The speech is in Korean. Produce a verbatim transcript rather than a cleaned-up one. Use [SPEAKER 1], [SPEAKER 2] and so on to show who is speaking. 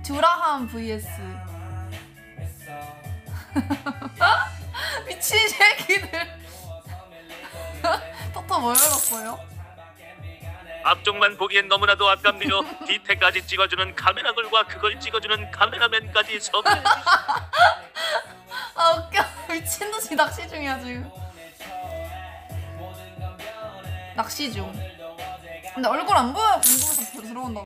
[SPEAKER 1] 듀라함 vs 미친 새끼들. 토토 뭘 열었어요?
[SPEAKER 2] 앞쪽만 보기엔 너무나도 아깝네요. 뒤태까지 찍어주는 카메라걸과 그걸 찍어주는 카메라맨까지 섭외.
[SPEAKER 1] 아 웃겨. 미친듯이 낚시 중이야 지금. 낚시 중. 근데 얼굴 안 보여. 궁금해서 들어온다.